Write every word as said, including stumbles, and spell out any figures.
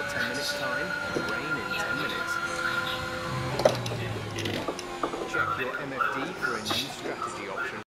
ten minutes time, rain in ten minutes. Check your M F D for a new strategy option.